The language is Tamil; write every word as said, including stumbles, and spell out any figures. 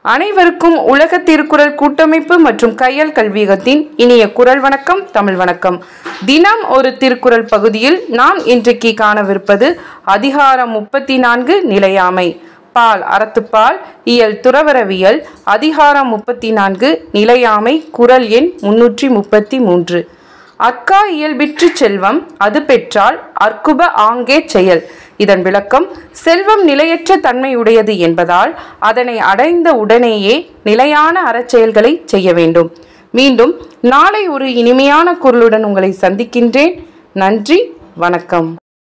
அனைவருக்கும் உலக திருக்குறள் கூட்டமைப்பு மற்றும் கையல் கல்வியகத்தின் இனிய குரல் வணக்கம். தமிழ் வணக்கம். தினம் ஒரு திருக்குறள் பகுதியில் நாம் இன்றைக்கு காணவிருப்பது அதிகாரம் முப்பத்தி நான்கு நிலையாமை. பால் அறத்துப்பால் இயல் துறவரவியல் அதிகாரம் முப்பத்தி நான்கு நிலையாமை. குறள் எண் முன்னூற்றி முப்பத்தி மூன்று. அக்கா இயல்பிற்று செல்வம் அது பெற்றால் அற்குப ஆங்கே செயல். இதன் விளக்கம், செல்வம் நிலையற்ற தன்மையுடையது என்பதால் அதனை அடைந்த உடனேயே நிலையான அறச்செயல்களை செய்ய வேண்டும். மீண்டும் நாளை ஒரு இனிமையான குரலுடன் உங்களை சந்திக்கின்றேன். நன்றி, வணக்கம்.